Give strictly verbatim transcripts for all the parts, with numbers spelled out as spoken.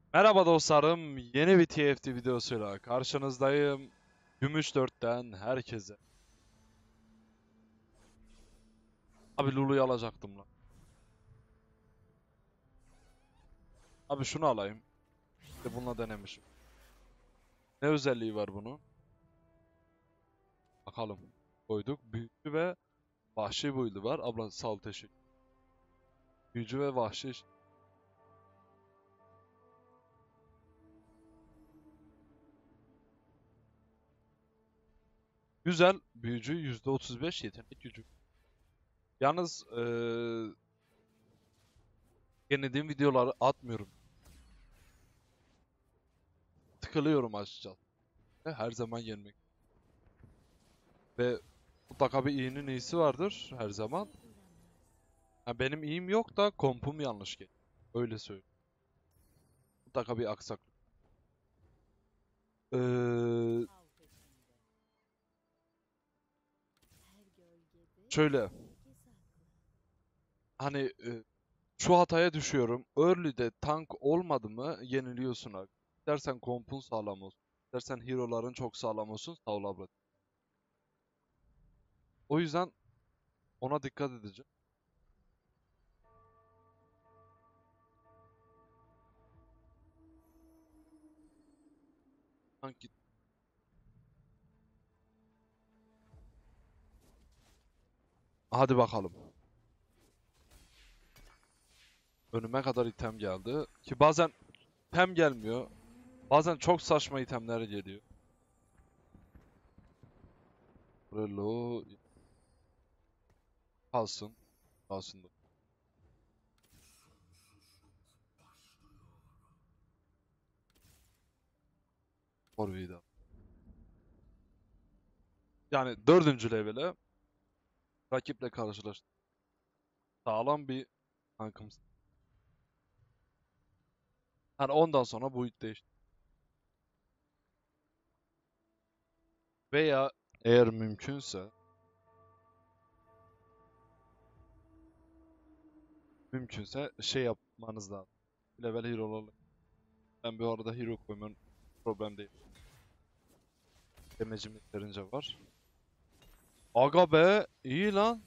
Merhaba dostlarım, yeni bir T F T videosuyla karşınızdayım. Gümüş dörtten herkese. Abi Lulu'yu alacaktım lan. Abi şunu alayım. İşte bununla denemişim. Ne özelliği var bunun? Bakalım. Koyduk. Büyücü ve vahşi build'i var. Abla sağ ol, teşekkür. Büyücü ve vahşi. Güzel. Büyücü yüzde otuz beş yetenek gücü. Yalnız eee yenilediğim videoları atmıyorum. Tıkılıyorum açıkçası. Her zaman yenmek. Ve mutlaka bir iyinin iyisi vardır her zaman. Ha, benim iyim yok da kompum yanlış geliyor. Öyle söyleyeyim. Mutlaka bir aksaklık. Ee, şöyle hani e, şu hataya düşüyorum. Early'de tank olmadı mı yeniliyorsun abi. İstersen kompun sağlam olsun. İstersen hero'ların çok sağlam olsun. Sağ ol abla. O yüzden ona dikkat edeceğim. Tank git. Hadi bakalım. Önüme kadar item geldi. Ki bazen item gelmiyor. Bazen çok saçma itemler geliyor. Relo kalsın. Kalsın da. Orvida. Yani dördüncü levele rakiple karşılaştık. Sağlam bir tankımız. Hani ondan sonra build değişti. Veya eğer mümkünse mümkünse şey yapmanız lazım. Level hero'larla. Ben bir arada hero koymam problem değil. Demecim yeterince var. Aga be iyi lan.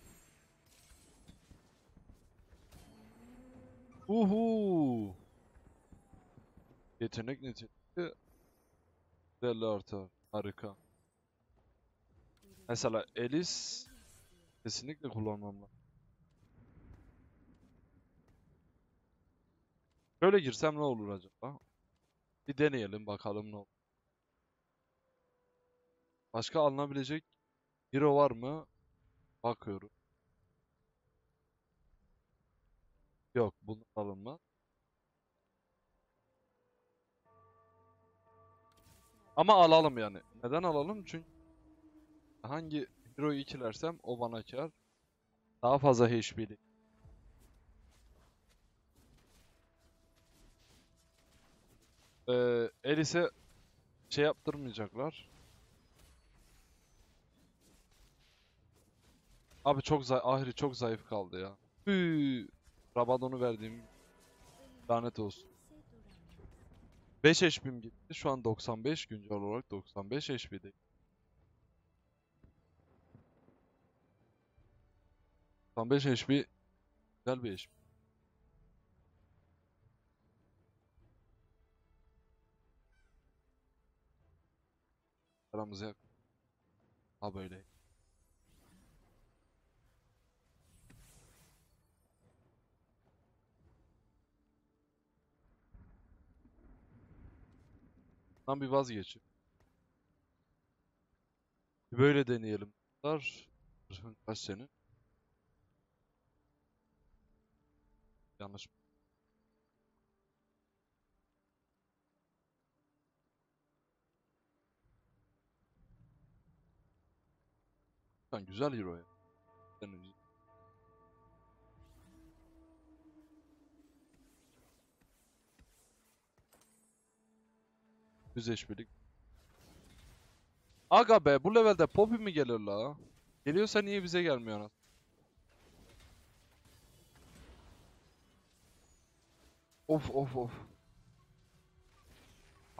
Uhu. Yetenek nitelikli elli artar. Harika. Mesela Elis kesinlikle kullanmam lazım. Şöyle girsem ne olur acaba? Bir deneyelim bakalım ne olur. Başka alınabilecek hero var mı? Bakıyorum. Yok, bunun alınmaz. Ama alalım yani. Neden alalım? Çünkü hangi hero'yu ikilersem o bana kar. Daha fazla H P'li. Ee, Elis'e şey yaptırmayacaklar. Abi çok zayıf. Ahri çok zayıf kaldı ya. Hüüü. Rabadon'u verdiğim lanet olsun. beş H P'm gitti. Şu an doksan beş. Güncel olarak doksan beş H P'deyim. doksan beş H P güzel bir H P. Aramıza yak. Ha böyle. Tam bir vazgeçip. Bir böyle deneyelim. Var. Kaç senin? Yanlış. Lan güzel hero ya. Senin yüz H P'lik. Aga be bu levelde Poppy mi gelir la? Geliyorsa niye bize gelmiyor anasını? Of of of.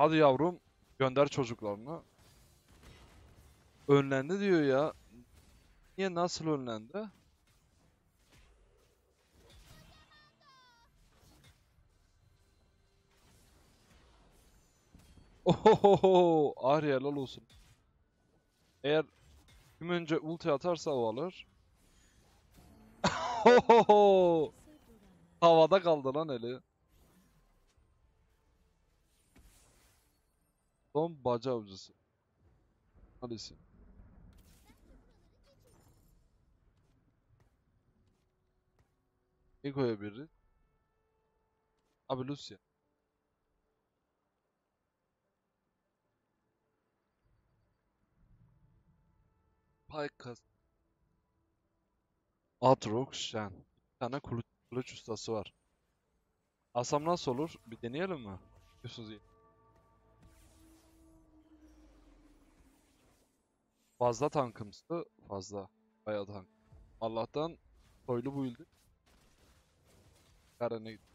Hadi yavrum. Gönder çocuklarını. Önlendi diyor ya. Niye, nasıl önlendi? Ohohoho. Ahri helal olsun. Eğer kim önce ulti atarsa o alır. Ohoho. Havada kaldı lan eli. Son baca avcısı. Hadisin. Ne koyabiliriz? Abi Lucia. Paykas. Aatrox, Shen. Bir tane kılıç, kılıç ustası var. Alsam nasıl olur? Bir deneyelim mi? Diyorsunuz iyi. Fazla tankımsı. Fazla. Bayağı tank. Allah'tan soylu build'i. Karene gitti.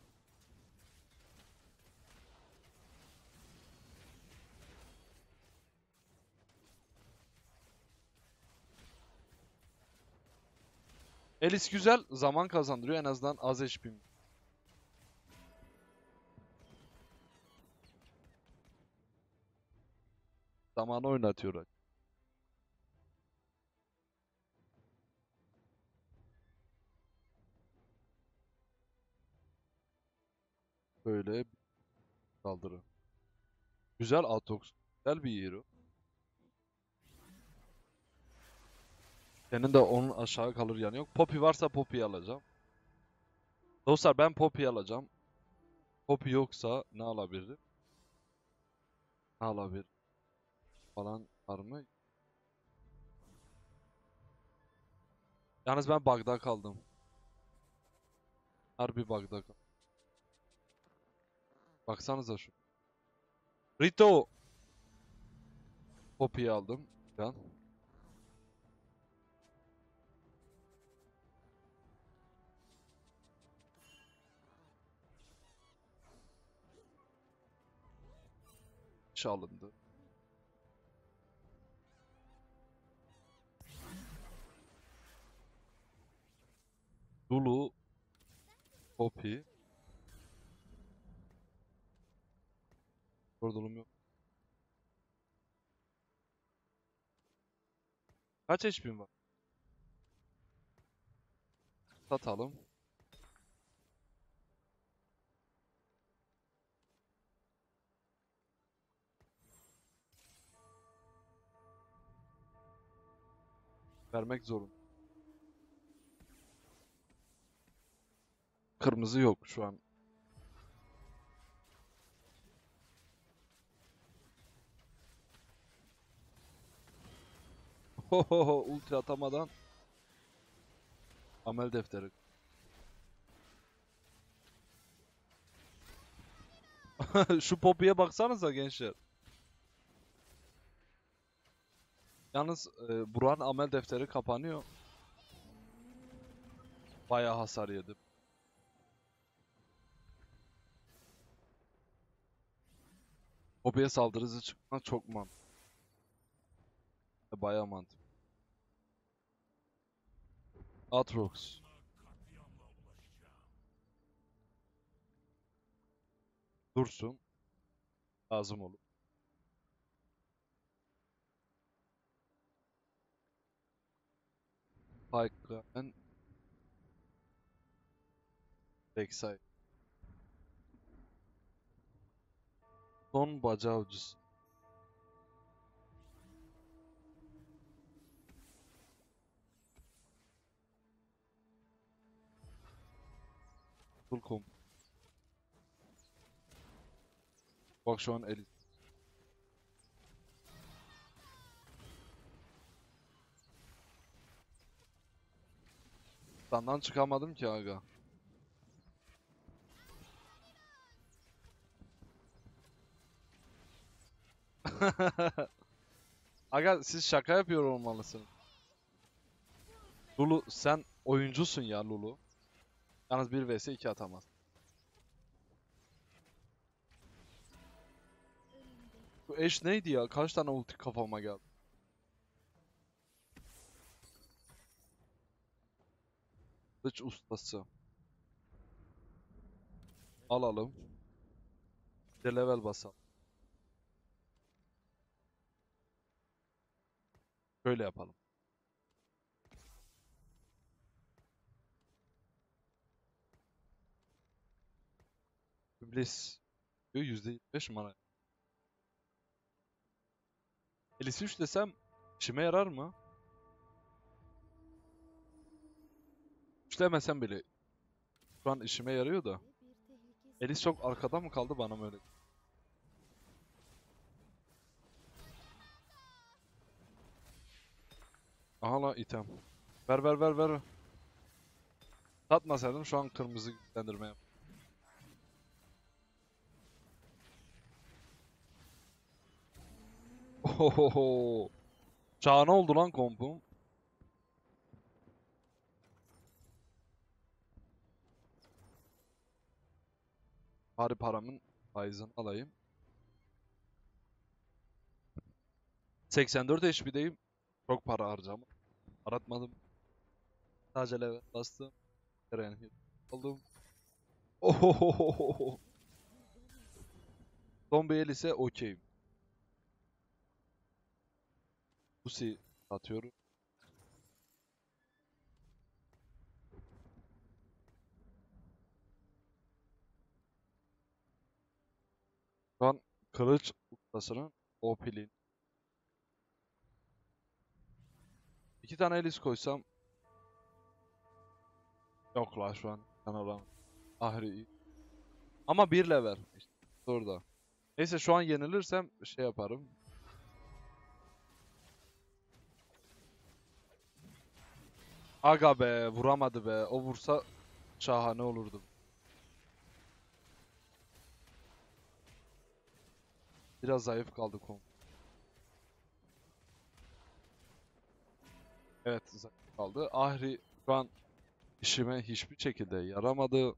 Elis güzel. Zaman kazandırıyor. En azından az H P'm. Zamanı oynatıyor. Böyle bir saldırı. Güzel Aatrox. Güzel bir hero. Senin de onun aşağı kalır yanı yok. Poppy varsa Poppy'yi alacağım. Dostlar ben Poppy'yi alacağım. Poppy yoksa ne alabilirim? Ne alabilir falan var mı? Yalnız ben bug'da kaldım. Harbi bug'da kaldım. Baksanıza şu. Rito! Poppy'yi aldım. Can. İş alındı. Lulu. Poppy. Kordolum yok. Kaç H P'm var? Satalım. Vermek zorunda. Kırmızı yok şu an. Hohoho ulti atamadan amel defteri. Şu Poppy'ye baksanıza gençler. Yalnız e, Burak'ın amel defteri kapanıyor. Bayağı hasar yedim. Poppy'ye saldırı hızı çıkmak çok mantıklı. Bayağı mantıklı. Aatrox. Dursun. Lazım olur. Pike'ın backside. Son baca avcısı. Full comp. Bak şu an elit. Senden çıkamadım ki aga. Aga siz şaka yapıyor olmalısın. Lulu sen oyuncusun ya Lulu. Yalnız bir vs iki atamaz. Bu eş neydi ya? Kaç tane ulti kafama geldi. Kılıç ustası. Alalım. Bir de level basalım. Şöyle yapalım. İblis. Diyor yüzde yirmi beş mana. Elis üç desem işime yarar mı? Üçlemesem bile şu an işime yarıyor da. Elis çok arkada mı kaldı bana mı öyle? Aha la item. Ver ver ver ver. Satmasaydım şu an kırmızı güçlendirme yap. Ohohoho. Çağına oldu lan kompum. Bari paramın faizini alayım. seksen dört H P'deyim. Çok para harcam. Aratmadım. Sadece level bastım. Eren hit aldım. Ohohoho. Son bir el ise okey. Pussy atıyorum. Şu an kılıç ustasının O P'liğin. İki tane elis koysam. Yok la şu an. Kanalan. Ahri iyi. Ama bir level. İşte orada. Neyse şu an yenilirsem şey yaparım. Aga be vuramadı be. O vursa şahane olurdu. Biraz zayıf kaldı kom. Evet zayıf kaldı. Ahri şu an işime hiçbir şekilde yaramadı.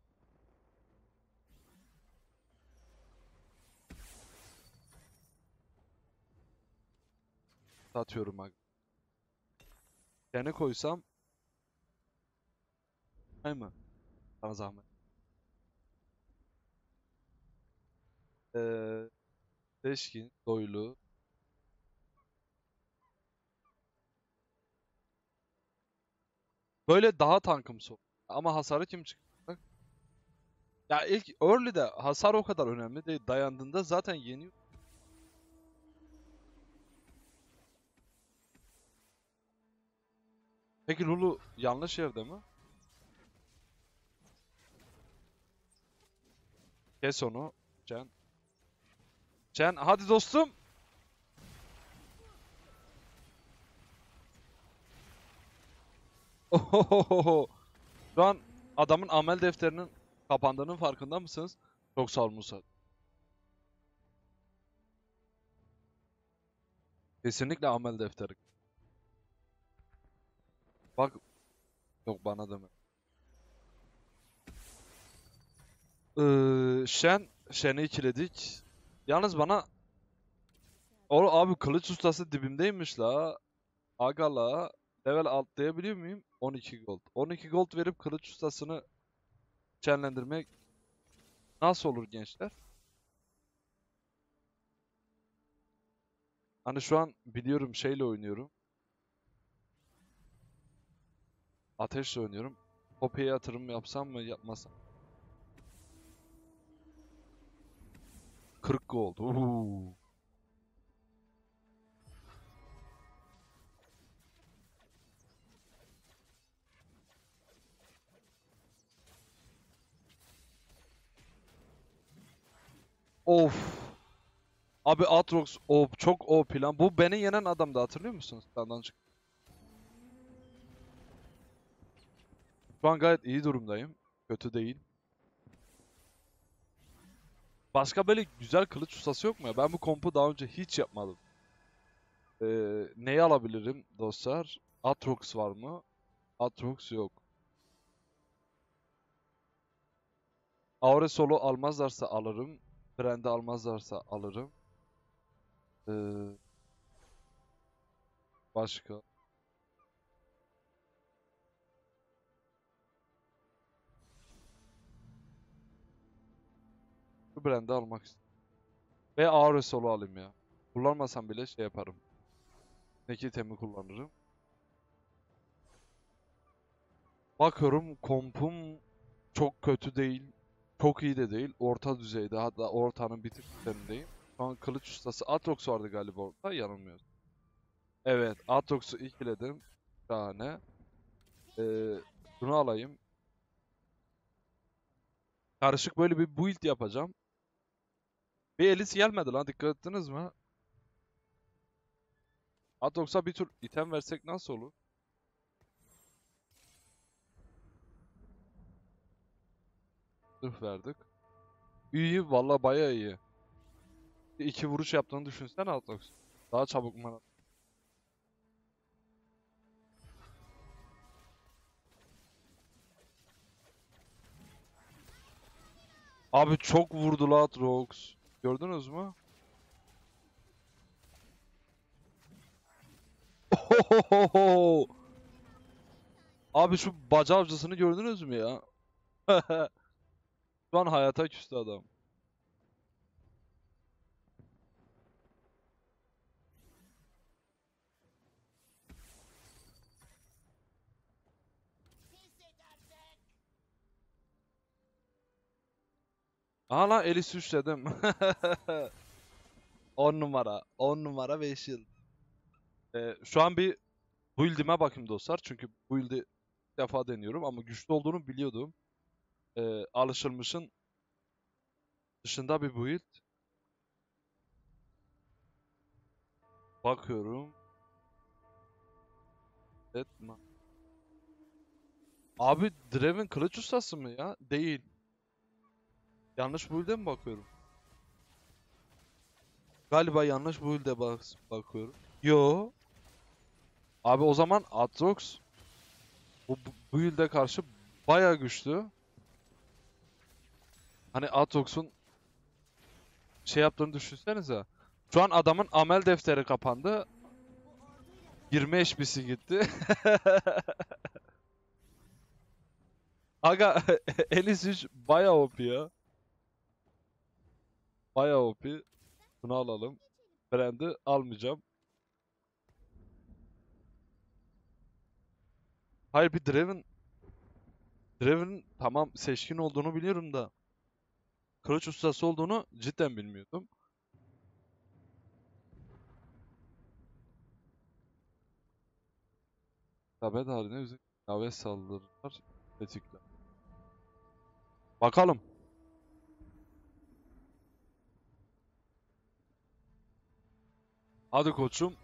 Satıyorum aga. Seni koysam. Hay mı? Sana zahmet. Ee, Seçkin, Doylu. Böyle daha tankımsı. Ama hasarı kim çıkacak? Ya ilk early'de hasar o kadar önemli değil. Dayandığında zaten yeniyor. Peki Lulu yanlış yerde mi? Kes onu. Chen. Chen hadi dostum. Ohohoho. Şu an adamın amel defterinin kapandığının farkında mısınız? Çok sağ ol Musa. Kesinlikle amel defteri. Bak yok bana deme. Ee, Shen. Shen'i ikiledik. Yalnız bana o abi kılıç ustası dibimdeymiş la. Aga la. Level atlayabiliyor muyum? on iki gold. on iki gold verip kılıç ustasını şenlendirmek nasıl olur gençler? Hani şu an biliyorum şeyle oynuyorum. Ateşle oynuyorum. Poppy'ye yatırım yapsam mı yapmasam? kırk gold. Uhu. Of. Abi Aatrox o çok O plan. Bu beni yenen adamdı hatırlıyor musunuz? Senden çık. Şu an gayet iyi durumdayım. Kötü değil. Başka böyle güzel kılıç ustası yok mu ya? Ben bu kompu daha önce hiç yapmadım. Ee, neyi alabilirim dostlar? Aatrox var mı? Aatrox yok. Auresol'u almazlarsa alırım. Brand'i almazlarsa alırım. Ee, başka. Bu brand'i almak istiyorum. Ve Aura Solo alayım ya. Kullanmasam bile şey yaparım. Neki temi kullanırım. Bakıyorum kompum çok kötü değil. Çok iyi de değil. Orta düzeyde. Hatta ortanın bir tık üzerindeyim. Şu an kılıç ustası Atrox vardı galiba orada. Yanılmıyorsun. Evet. Atrox'u ikiledim. Şahane. Ee, bunu alayım. Karışık böyle bir build yapacağım. Bir Elise gelmedi lan. Dikkat ettiniz mi? Atrox'a bir tür item versek nasıl olur? Zırh verdik. İyi. Valla bayağı iyi. İki vuruş yaptığını düşünsene Atrox. Daha çabuk mana. Abi çok vurdu la Atrox. Gördünüz mü? Ohohoho! Abi şu baca avcısını gördünüz mü ya? Şu an hayata küstü adam. Aha lan eli suçladım. on numara. on numara beş yıl. Ee, şu an bir build'ime bakayım dostlar. Çünkü build'i ilk defa deniyorum ama güçlü olduğunu biliyordum. Ee, alışılmışın dışında bir build. Bakıyorum. Etme. Abi Draven kılıç ustası mı ya? Değil. Yanlış build'e mi bakıyorum? Galiba yanlış build'e bak bakıyorum. Yo. Abi o zaman Aatrox bu, bu bu yılda karşı bayağı güçlü. Hani Aatrox'un şey yaptığını düşünsenize. Şu an adamın amel defteri kapandı. yirmi H P'si gitti. Aga Elis üç bayağı O P ya. Bayağı O P. Bunu alalım. Brand'i almayacağım. Hayır bir Draven. Draven'ın tamam seçkin olduğunu biliyorum da. Kılıç ustası olduğunu cidden bilmiyordum. Tabet haline üzerine ilave saldırılar tetikler. Bakalım. Hadi koçum.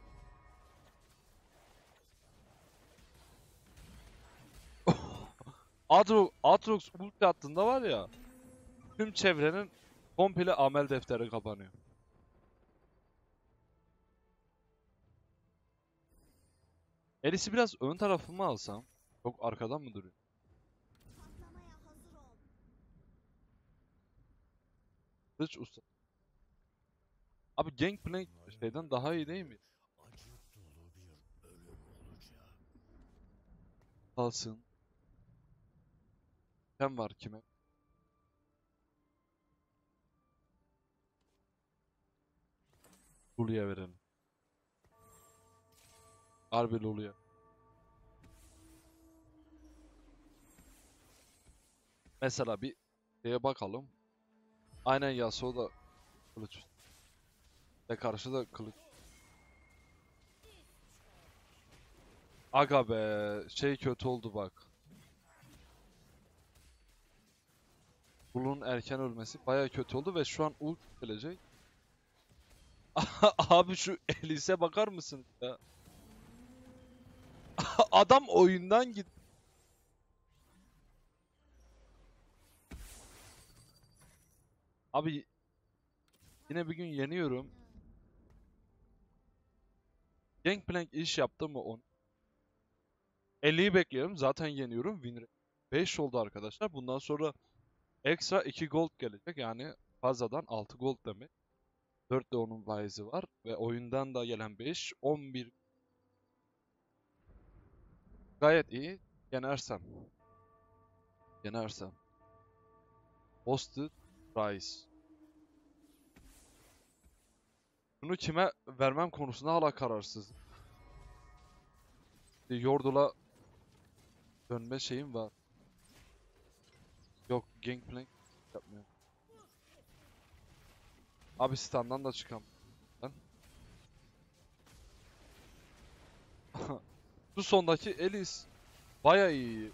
Atro Atrox ulti attığında var ya. Tüm çevrenin komple amel defteri kapanıyor. Elis'i biraz ön tarafıma alsam. Çok arkadan mı duruyor? Kılıç usta. Abi Gangplank şeyden daha iyi değil mi? Alsın. Kim var kime? Lulu'ya verelim. Harbi Lulu'ya. Mesela bir şeye bakalım. Aynen Yasuo da kılıç. Ve karşı da kılıç. Aga be şey kötü oldu bak. Lulu'nun erken ölmesi baya kötü oldu ve şu an ult gelecek. Abi şu Elis'e bakar mısın ya? Adam oyundan git. Abi yine bir gün yeniyorum. Gangplank iş yaptı mı on? elliyi bekliyorum. Zaten yeniyorum. Win rate beş oldu arkadaşlar. Bundan sonra ekstra iki gold gelecek. Yani fazladan altı gold demek. dört de onun faizi var. Ve oyundan da gelen beş, on bir. Gayet iyi. Yenersem. Yenersem. Hosted Rise. Bunu kime vermem konusunda hala kararsız. Yordle'a dönme şeyim var. Yok, Gangplank yapmıyor. Abi standdan da çıkam. Ben. Şu sondaki Elis baya iyi.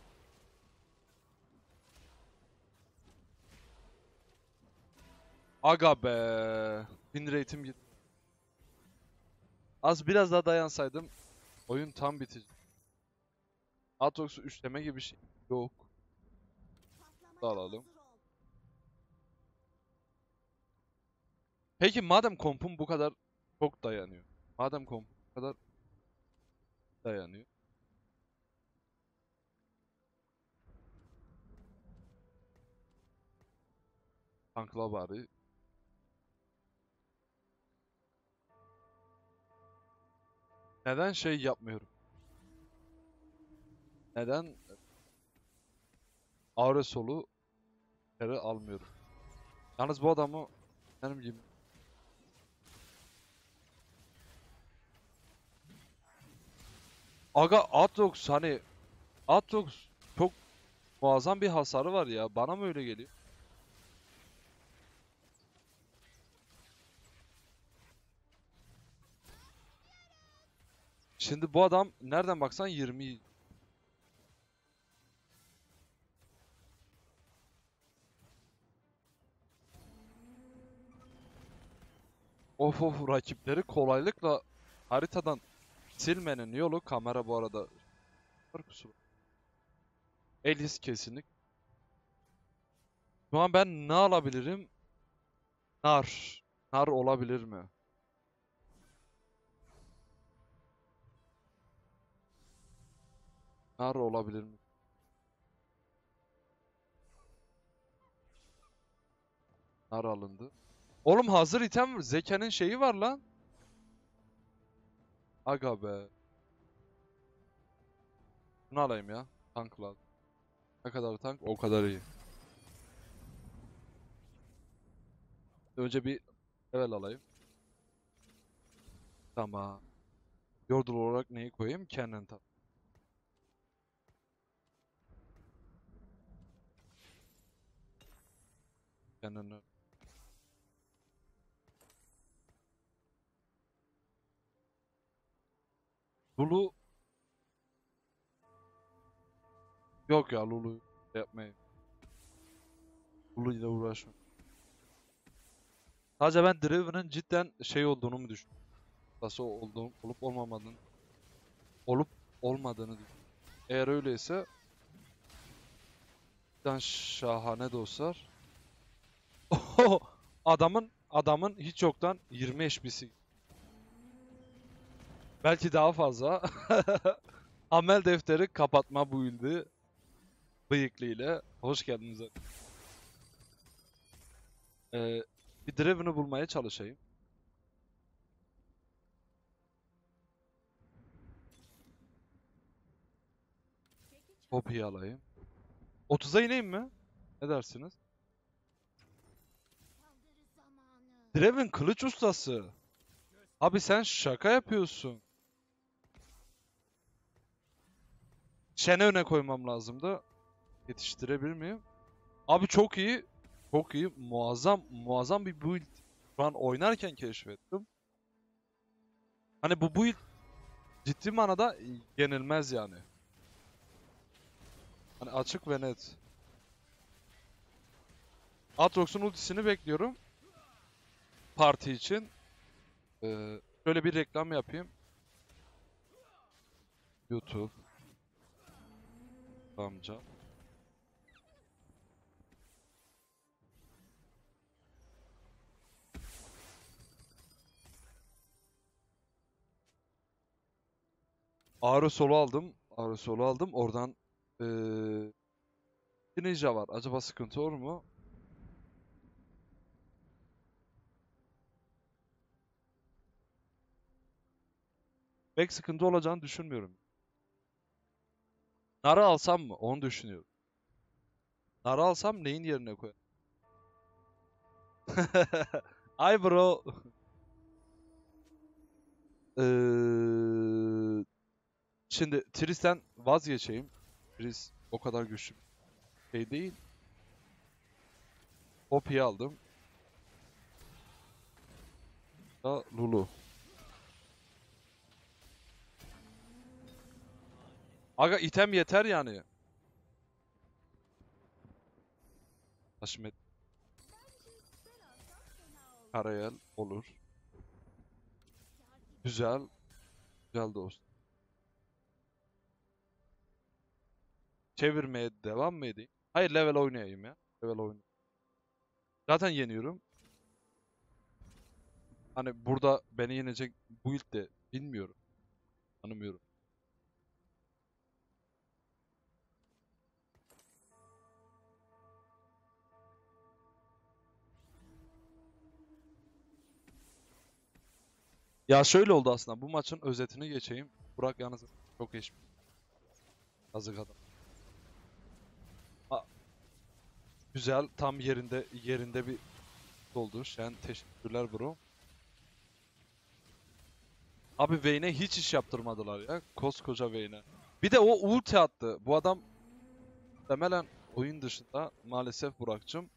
Aga be. Win rate'im gitti. Az biraz daha dayansaydım oyun tam bitecek. Aatrox'u üçleme gibi bir şey yok. Da alalım. Peki madem kompum bu kadar çok dayanıyor. Madem kompum bu kadar dayanıyor. Tankla bari. Neden şey yapmıyorum? Neden Auresol'u kere almıyorum? Yalnız bu adamı benim gibi. Aga Aatrox hani Aatrox çok muazzam bir hasarı var ya. Bana mı öyle geliyor? Şimdi bu adam nereden baksan yirmi. Of of, rakipleri kolaylıkla haritadan silmenin yolu kamera bu arada. Kusur. Elis kesinlik. Şu an ben ne alabilirim? Nar. Nar olabilir mi? Nar olabilir mi? Nar alındı. Oğlum hazır item Zeke'nin şeyi var lan. Aga be. Bunu alayım ya. Tank lazım. Ne kadar tank? O kadar iyi. Önce bir level alayım. Tamam. Yordle olarak neyi koyayım? Cannon tabii. Cannon'ı. Lulu. Yok ya, Lulu yapmayayım. Lulu ile uğraşma. Sadece ben Draven'ın cidden şey olduğunu mu düşünüyorum? Nasıl olduğunu, olup olmamadığını, olup olmadığını düşünüyorum. Eğer öyleyse cidden şahane dostlar. Adamın adamın hiç yoktan yirmi H P'si. Belki daha fazla. Amel defteri kapatma build'i bıyıklı ile. Hoş geldiniz. Ee, bir Draven'ı bulmaya çalışayım. Poppy'yi alayım. otuza ineyim mi? Ne dersiniz? Draven kılıç ustası. Abi sen şaka yapıyorsun. Shen'e öne koymam lazımdı. Yetiştirebilir miyim? Abi çok iyi. Çok iyi. Muazzam muazzam bir build. Şu an oynarken keşfettim. Hani bu build ciddi manada yenilmez yani. Hani açık ve net. Aatrox'un ultisini bekliyorum. Parti için. Ee, şöyle bir reklam yapayım. YouTube. Amca. Ağrı solu aldım. Ağrı solu aldım. Oradan ee, bir ninja var. Acaba sıkıntı olur mu? Pek sıkıntı olacağını düşünmüyorum. Nara alsam mı? Onu düşünüyorum. Nara alsam neyin yerine koyarım? Ay bro. Eee, Şimdi Trist'ten vazgeçeyim. Trist o kadar güçlü bir şey değil. Poppy'yi aldım. Da Lulu. Aga item yeter yani. Haşmet Karayel olur. Güzel. Güzel dostum. Çevirmeye devam mı edeyim? Hayır, level oynayayım ya. Level oynayayım. Zaten yeniyorum. Hani burada beni yenecek build de bilmiyorum. Tanımıyorum. Ya şöyle oldu aslında. Bu maçın özetini geçeyim. Burak yalnız çok geçmiş. Yazık adam. A- Güzel. Tam yerinde yerinde bir oldu. Şen teşekkürler bro. Abi Vayne'e hiç iş yaptırmadılar ya. Koskoca Vayne'e. Bir de o ulti attı. Bu adam muhtemelen oyun dışında maalesef Burak'cığım.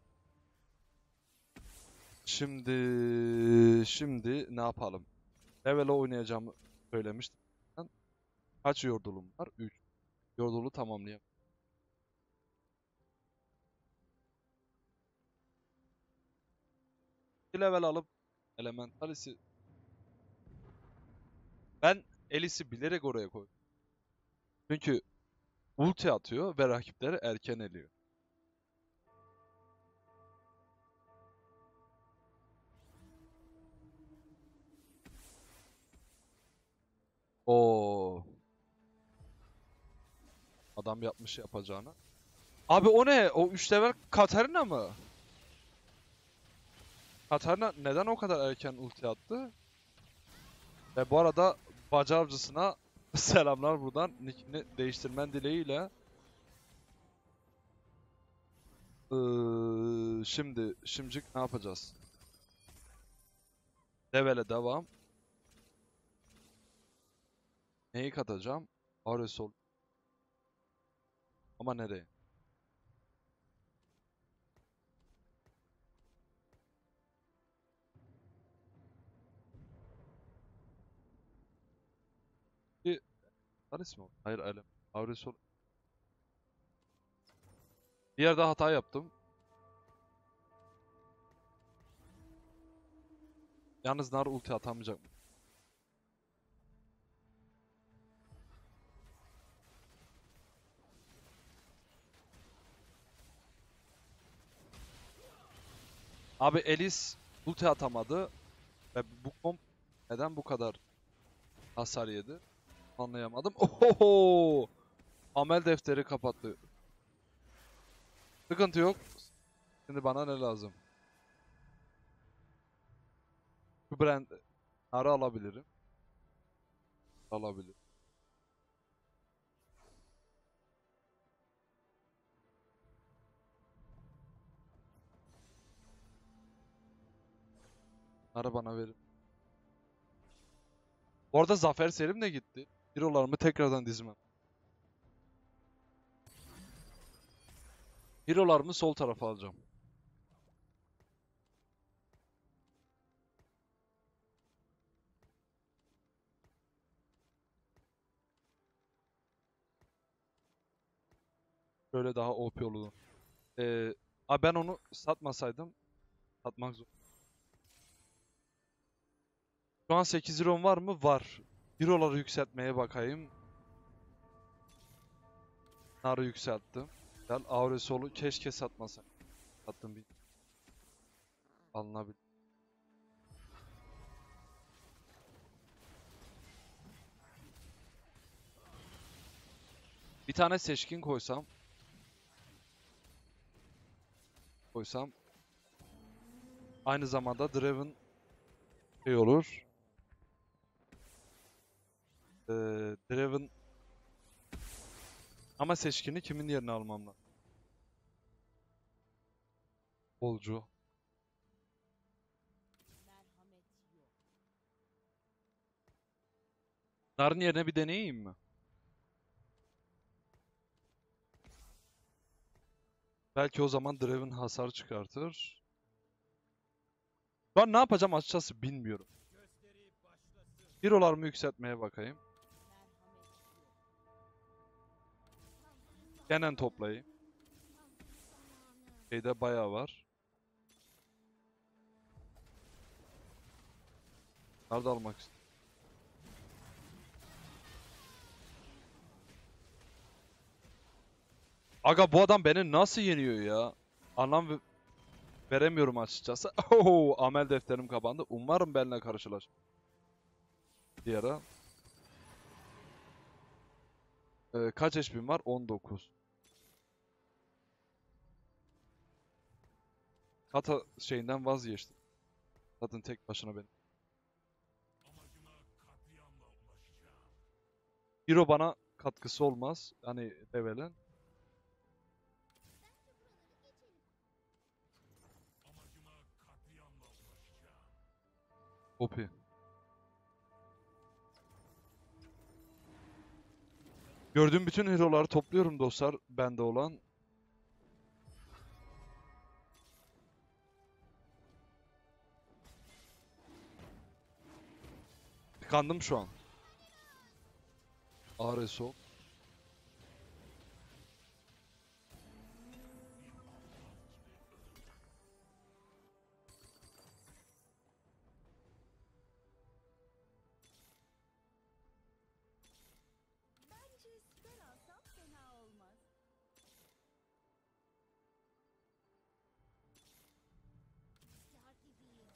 Şimdi şimdi ne yapalım? Level'e oynayacağımı söylemiştim. Ben. Kaç yordulum var? üç. Yordulu tamamlayayım. Bir level alıp Elementalisi ben Elis'i bilerek oraya koydum. Çünkü ulti atıyor ve rakipleri erken eliyor. Oo, adam yapmış yapacağını. Abi o ne? O üç level Katarina mı? Katarina neden o kadar erken ulti attı? Ve bu arada Bacı Avcısına selamlar buradan. Nickini değiştirmen dileğiyle. Ee, şimdi, şimdilik ne yapacağız? Levele devam. Neyi katacağım? Aresol. Ama nereye? Bir Ares mi? o? Hayır, Elem. Aresol. Bir yerde hata yaptım. Yalnız Nar ulti atamayacak mı? Abi Elis ulti atamadı. Ve bu komp neden bu kadar hasar yedi? Anlayamadım. Ohoho! Amel defteri kapattı. Sıkıntı yok. Şimdi bana ne lazım? Bu brand Nar'ı alabilirim. Alabilirim. Nar'ı bana verin. Bu arada Zafer Selim de gitti. Hero'larımı tekrardan dizmem. Hero'larımı sol tarafa alacağım. Böyle daha O P olur. Ee, abi ben onu satmasaydım satmak zor. Şu an sekiz Hero'm var mı? Var. Hero'ları yükseltmeye bakayım. Nar'ı yükselttim. Güzel. Auresol'u keşke satmasaydım. Sattım bir. Alınabilir. Bir tane seçkin koysam. Koysam. Aynı zamanda Draven şey olur. Ee, Draven ama seçkini kimin yerine almam lazım? Bolcu. Nar'ın yerine bir deneyeyim mi? Belki o zaman Draven hasar çıkartır. Ben ne yapacağım açıkçası bilmiyorum. Hero'larımı yükseltmeye bakayım. Genen toplayayım. Şeyde bayağı var. Nerede almak istiyorum? Aga bu adam beni nasıl yeniyor ya? Anlam ve- veremiyorum açıkçası. Oho, amel defterim kapandı. Umarım benimle karşılaşır. Bir ara. Ee, kaç H P'm var? on dokuz. Kata şeyinden vazgeçtim. Zaten tek başına benim. Hero bana katkısı olmaz. Hani level'in. O P. Gördüğüm bütün hero'ları topluyorum dostlar. Bende olan. Tıkandım şu an. A R S O. Bence siper alsam fena olmaz. Star gibiyim.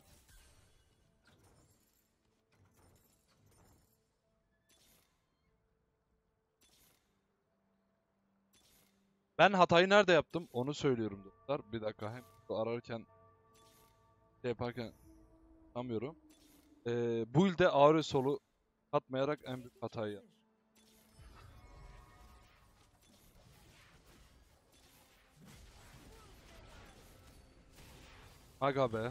Ben hatayı nerede yaptım? Onu söylüyorum dostlar. Bir dakika hem ararken şey yaparken anlamıyorum. Ee, bu ilde A R Solu katmayarak en büyük hatayı yaptım. Aga be.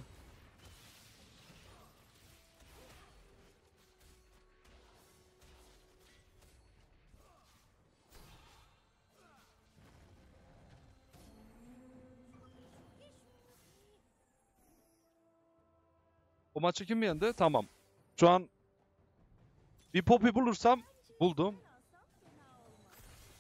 O maçı kim yendi? Tamam. Şu an bir Poppy bulursam Bence buldum. siper alsam fena olmaz.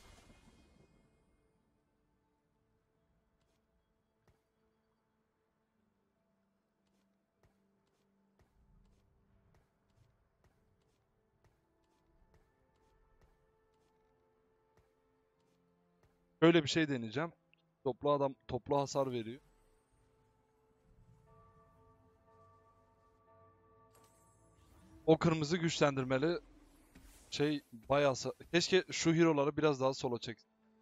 Böyle bir şey deneyeceğim. Toplu adam toplu hasar veriyor. O kırmızı güçlendirmeli şey bayağı sa- keşke şu hero'ları biraz daha sola çek.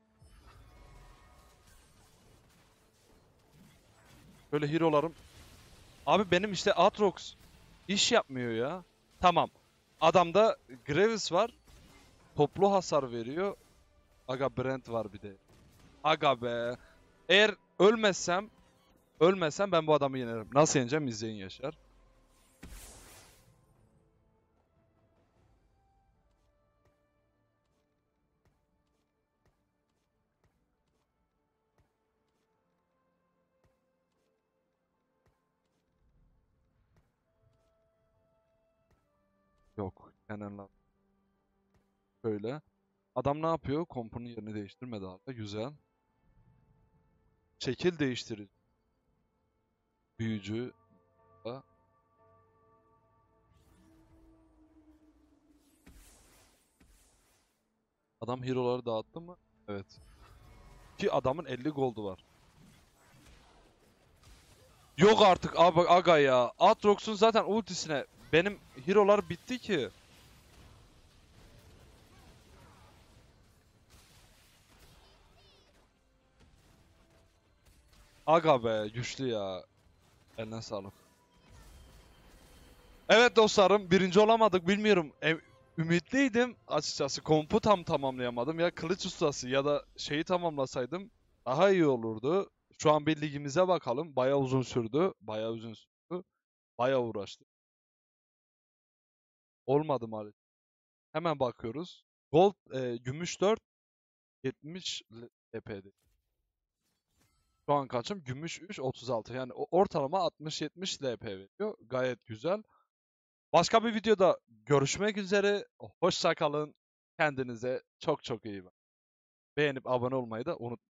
Böyle hero'larım. Abi benim işte Aatrox iş yapmıyor ya. Tamam. Adamda Graves var. Toplu hasar veriyor. Aga Brent var bir de. Aga be. Eğer ölmezsem ölmezsem ben bu adamı yenerim. Nasıl yeneceğim izleyin Yaşar. Yok. Kenan'la. Böyle. Adam ne yapıyor? Kompunun yerini değiştirmedi abi. Güzel. Şekil değiştirici. Büyücü. da. Adam hero'ları dağıttı mı? Evet. Ki adamın elli goldu var. Yok artık abi aga ya. Aatrox'un zaten ultisine benim hero'lar bitti ki. Aga be güçlü ya. Eline sağlık. Evet dostlarım birinci olamadık bilmiyorum. ümitliydim açıkçası. Kompu tam tamamlayamadım. Ya kılıç ustası ya da şeyi tamamlasaydım daha iyi olurdu. Şu an bir ligimize bakalım. Bayağı uzun sürdü. Bayağı uzun sürdü. Bayağı uğraştık. Olmadı maalesef. Hemen bakıyoruz. Gold, e, gümüş dört, yetmiş L P D. Şu an kaçım? Gümüş üç, otuz altı. Yani o- ortalama altmış yetmiş L P veriyor. Gayet güzel. Başka bir videoda görüşmek üzere. Hoşça kalın. Kendinize çok çok iyi bakın. Beğenip abone olmayı da unutmayın.